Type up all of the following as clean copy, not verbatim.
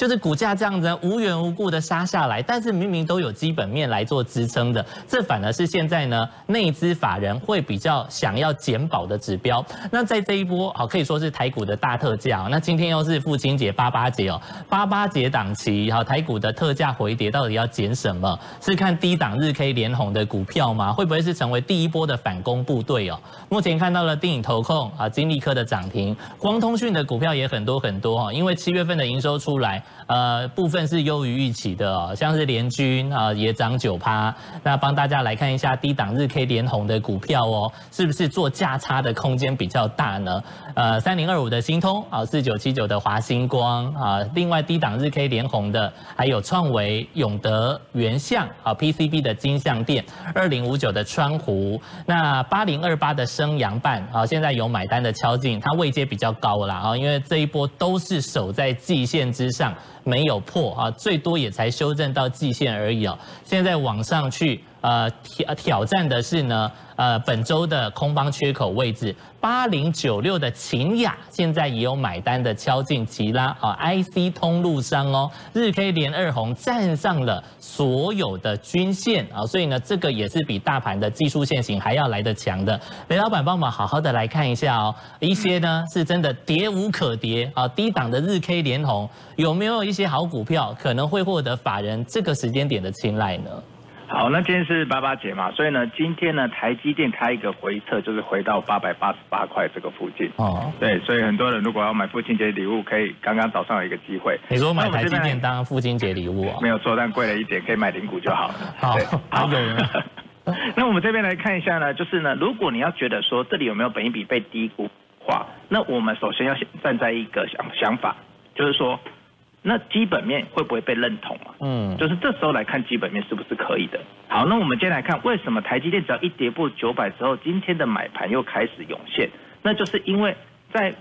就是股价这样子无缘无故的杀下来，但是明明都有基本面来做支撑的，这反而是现在呢内资法人会比较想要减保的指标。那在这一波可以说是台股的大特价，那今天又是父亲节88节哦，88节档期台股的特价回跌到底要减什么？是看低档日 K 连红的股票吗？会不会是成为第一波的反攻部队哦？目前看到了定影投控金利科的涨停，光通讯的股票也很多因为7月份的营收出来，部分是优于预期的哦，像是联军也涨9%。那帮大家来看一下低档日 K 连红的股票哦，是不是做价差的空间比较大呢？3025的新通4979的华星光另外低档日 K 连红的还有创维、永德、原相PCB 的金像电，2059的川湖，那8028的升阳半现在有买单的敲进，它位阶比较高啦因为这一波都是守在季线之上，没有破最多也才修正到季线而已现在往上去挑战的是呢本周的空方缺口位置，8096的勤雅现在也有买单的敲进奇拉IC 通路商日 K 连2红站上了所有的均线所以呢这个也是比大盘的技术线型还要来得强的。雷老板帮我们好好的来看一下一些呢是真的跌无可跌低档的日 K 连红有没有一些好股票可能会获得法人这个时间点的青睐呢？ 好，那今天是88节嘛，所以呢，今天呢，台积电开一个回测，就是回到888块这个附近。对，所以很多人如果要买父亲节礼物，可以刚刚早上有一个机会。 你说买台积电当父亲节礼物没有错，但贵了一点，可以买零股就好了。 好，还有呢。 那我们这边来看一下呢，就是呢，如果你要觉得说这里有没有本益比被低估化，那我们首先要站在一个想法，就是说。那基本面会不会被认同就是这时候来看基本面是不是可以的。好，那我们今天来看为什么台积电只要一跌破900之后，今天的买盘又开始涌现，那就是因为在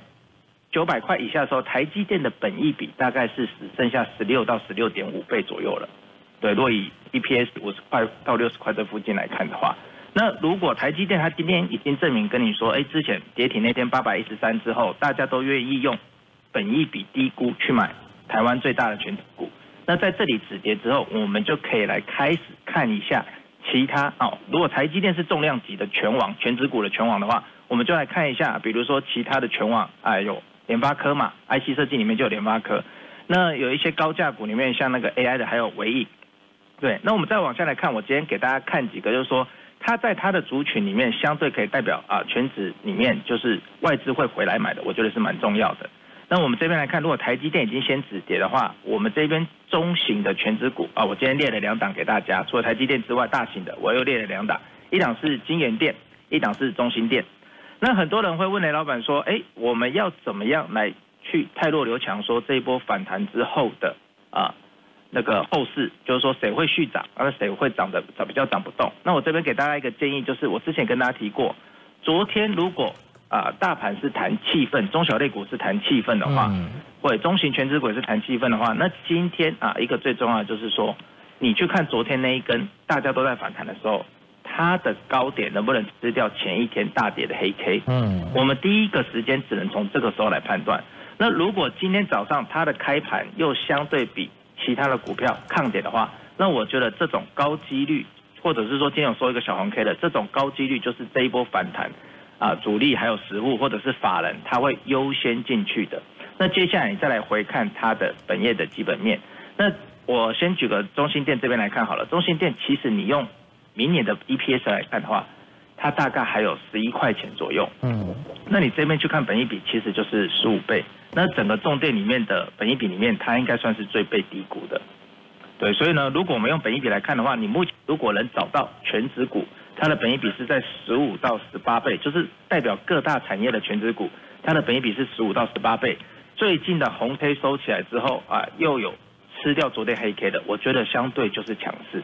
900块以下的时候，台积电的本益比大概是只剩下16到16.5倍左右了。对，如果以 EPS 50块到60块这附近来看的话，那如果台积电它今天已经证明跟你说，之前跌停那天813之后，大家都愿意用本益比低估去买台湾最大的全指股，那在这里止跌之后，我们就可以来开始看一下其他如果台积电是重量级的全网全指股的全网的话，我们就来看一下，比如说其他的全网有联发科嘛 ，IC 设计里面就有联发科，那有一些高价股里面像那个 AI 的还有微翼，对，那我们再往下来看，我今天给大家看几个，就是说它在它的族群里面相对可以代表全指里面就是外资会回来买的，我觉得是蛮重要的。那我们这边来看，如果台积电已经先止跌的话，我们这边中型的全指股我今天列了2档给大家，除了台积电之外，大型的我又列了2档，一档是金源电，一档是中兴电。那很多人会问雷老板说，我们要怎么样来去汰弱留强，说这一波反弹之后的那个后市，就是说谁会续涨，那谁会比较涨不动？那我这边给大家一个建议，就是我之前跟大家提过，昨天如果大盘是谈气氛，中小类股是谈气氛的话，或者中型全指股是谈气氛的话，那今天一个最重要的就是说，你去看昨天那一根大家都在反弹的时候，它的高点能不能吃掉前一天大跌的黑 K？我们第一个时间只能从这个时候来判断。那如果今天早上它的开盘又相对比其他的股票抗跌的话，那我觉得这种高几率，或者是说今天有收一个小红 K 的这种高几率，就是这一波反弹。主力还有实户或者是法人，他会优先进去的。那接下来你再来回看它的本业的基本面。那我先举个中兴电这边来看好了。中兴电其实你用明年的 EPS 来看的话，它大概还有11块钱左右。那你这边去看本益比，其实就是15倍。那整个重电里面的本益比里面，它应该算是最被低估的。对，所以呢，如果我们用本益比来看的话，你目前如果能找到全指股，它的本益比是在15到18倍，就是代表各大产业的全指股，它的本益比是15到18倍。最近的红 K 收起来之后又有吃掉昨天黑 K 的，我觉得相对就是强势。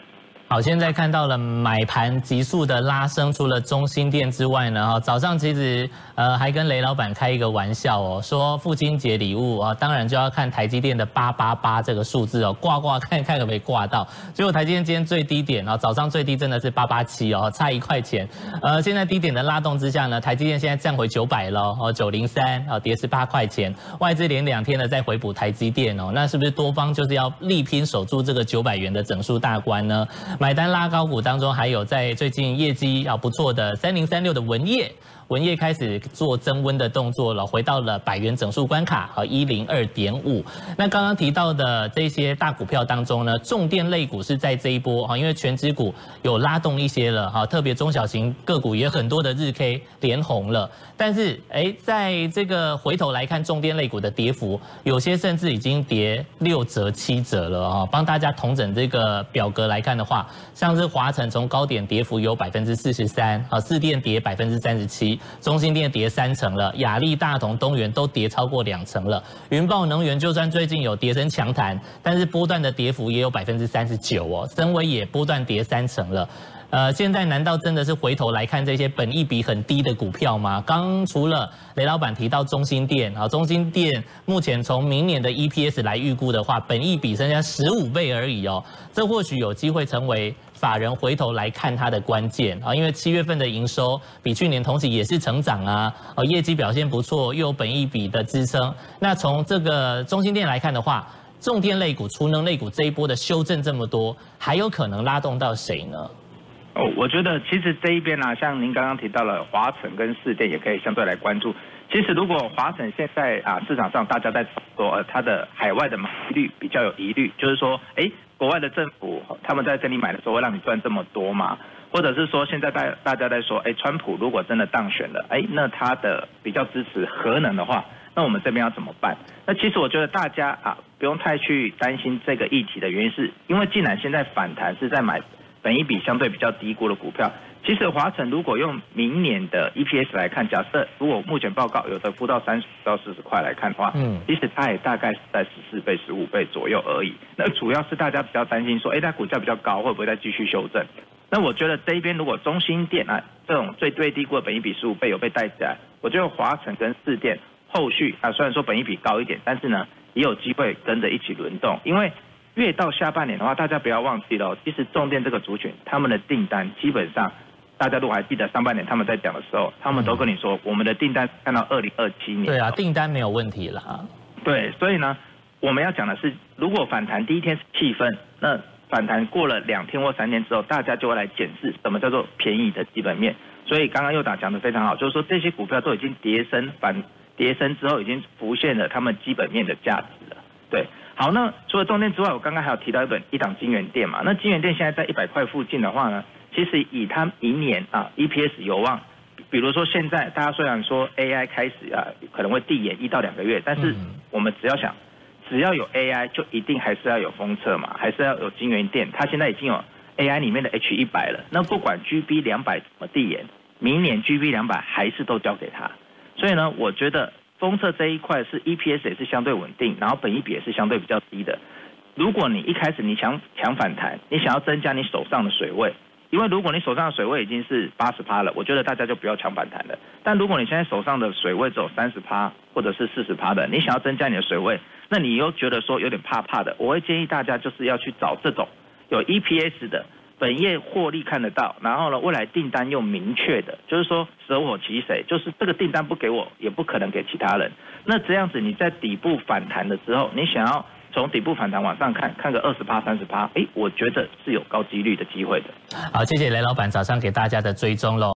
好，现在看到了买盘急速的拉升，除了中兴电之外呢，哈，早上其实还跟雷老板开一个玩笑哦，说父亲节礼物啊，当然就要看台积电的888这个数字哦，挂看可不可以挂到。结果台积电今天最低点啊，早上最低真的是887哦，差1块钱。现在低点的拉动之下呢，台积电现在站回900了哦，903啊，跌18块钱。外资连2天的在回补台积电哦，那是不是多方就是要力拼守住这个900元的整数大关呢？买单拉高股当中，还有在最近业绩不错的3036的文业开始做增温的动作了，回到了100元整数关卡和102.5。那刚刚提到的这些大股票当中呢，重电类股是在这一波因为全指股有拉动一些了特别中小型个股也很多的日 K 连红了。但是在这个回头来看，重电类股的跌幅，有些甚至已经跌6折7折了帮大家统整这个表格来看的话，像是华城从高点跌幅有43%，四电跌37%。中兴电跌3成了，亚力、大同、东元都跌超过2成了。云豹能源就算最近有跌升强弹，但是波段的跌幅也有39%哦。森威也波段跌3成了。现在难道真的是回头来看这些本益比很低的股票吗？刚除了雷老板提到中兴电中兴电目前从明年的 EPS 来预估的话，本益比剩下15倍而已哦。这或许有机会成为法人回头来看它的关键因为7月份的营收比去年同期也是成长业绩表现不错，又有本益比的支撑。那从这个中兴电来看的话，重电类股、储能类股这一波的修正这么多，还有可能拉动到谁呢？ 我觉得其实这一边像您刚刚提到了华城跟士电也可以相对来关注。其实如果华城现在市场上大家在说它的海外的买率比较有疑虑，就是说国外的政府他们在这里买的时候会让你赚这么多吗？或者是说现在大家在说川普如果真的当选了那他的比较支持核能的话，那我们这边要怎么办？那其实我觉得大家不用太去担心这个议题的原因是因为既然现在反弹是在买本益比相对比较低估的股票，其实华城如果用明年的 EPS 来看，假设如果目前报告有的估到30到40块来看的话，其实它也大概是在14倍、15倍左右而已。那主要是大家比较担心说，它股价比较高，会不会再继续修正？那我觉得这一边如果中兴电这种最低估的本益比15倍有被带起来，我觉得华城跟士电后续虽然说本益比高一点，但是呢也有机会跟着一起轮动，因为越到下半年的话，大家不要忘记了其实重电这个族群他们的订单基本上，大家如果还记得上半年他们在讲的时候，他们都跟你说我们的订单看到2027年。 对啊，订单没有问题啦。 对，所以呢我们要讲的是，如果反弹第一天是气氛，那反弹过了2天或3天之后，大家就会来检视什么叫做便宜的基本面。所以刚刚佑达讲的非常好，就是说这些股票都已经跌升之后，已经浮现了他们基本面的价值了。对，好，那除了重电之外，我刚刚还有提到一档金元电嘛。那金元电现在在100块附近的话呢，其实以它明年EPS 有望，比如说现在大家虽然说 AI 开始可能会递延1到2个月，但是我们只要想，只要有 AI 就一定还是要有封测嘛，还是要有金元电，它现在已经有 AI 里面的 H100了。那不管 GB200 怎么递延，明年 GB200 还是都交给它。所以呢，我觉得封测这一块是 EPS 也是相对稳定，然后本益比也是相对比较低的。如果你一开始你想反弹，你想要增加你手上的水位，因为如果你手上的水位已经是80%了，我觉得大家就不要抢反弹了。但如果你现在手上的水位只有30%或者是40%的，你想要增加你的水位，那你又觉得说有点怕的，我会建议大家就是要去找这种有 EPS 的，本业获利看得到，然后呢未来订单又明确的，就是说舍我其谁，就是这个订单不给我也不可能给其他人。那这样子你在底部反弹的时候，你想要从底部反弹往上看个20%、30%，我觉得是有高几率的机会的。 好，谢谢雷老板早上给大家的追踪喽。